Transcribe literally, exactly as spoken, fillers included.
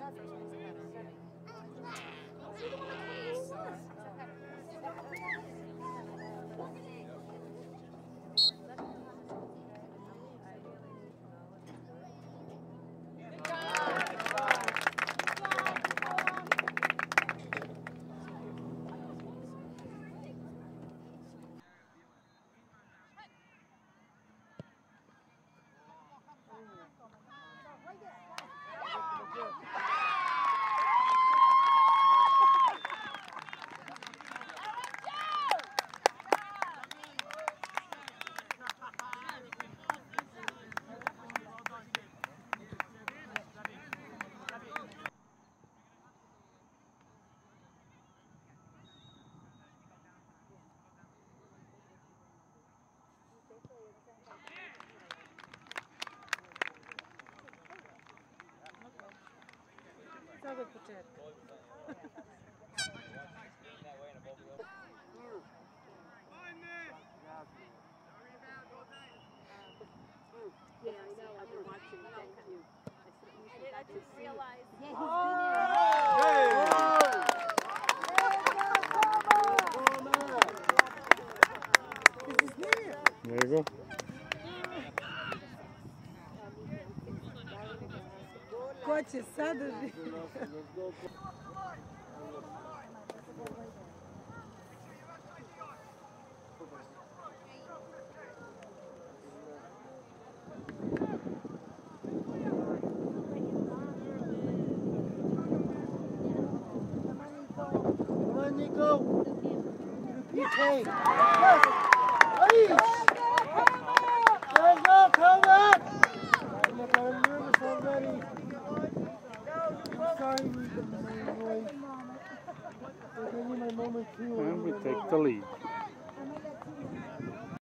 Sada od početka. Yeah, I know. I've been watching. Thank you. I didn't realize. Yeah, he's been here. There you go. Ko će sadrži? Come on, Nico. Repeat. Yes. Please. There's no cover. I'm nervous already. I'm sorry, we can make noise. I'll give you my moment too. And we take the lead.